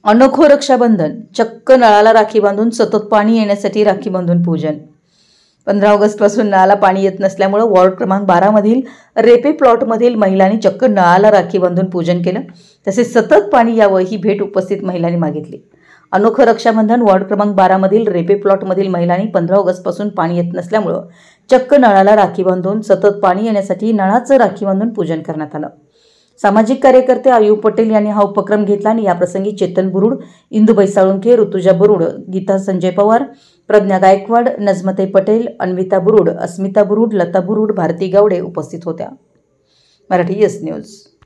अनोखं रक्षाबंधन, चक्क नळाला राखी बांधून सतत पाणी येण्यासाठी राखी बांधून पूजन। 15 ऑगस्टपासून नळाला पाणी येत नसल्यामुळे वॉर्ड क्रमांक 12 मधील रेपे प्लॉटमधील महिलांनी चक्क नळाला राखी बांधून पूजन केलं। तसेच सतत पाणी यावं ही भेट उपस्थित महिलांनी मागितली। अनोखं रक्षाबंधन वॉर्ड क्रमांक 12 मधील रेपे प्लॉटमधील महिलांनी 15 ऑगस्टपासून पाणी येत नसल्यामुळे चक्क नळाला राखी बांधून सतत पाणी येण्यासाठी नळाचं राखी बांधून पूजन करण्यात आलं। सामाजिक कार्यकर्ते आयुब पटेल यांनी हा उपक्रम घेतला आणि याप्रसंगी चेतन बुरुड, इंदुबाई साळुंखे, ऋतुजा बुरुड, गीता संजय पवार, प्रज्ञा गायकवाड, नजमताई पटेल, अन्विता बुरुड, अस्मिता बुरुड, लता बुरुड, भारती गावडे उपस्थित होत्या। Marathi S news.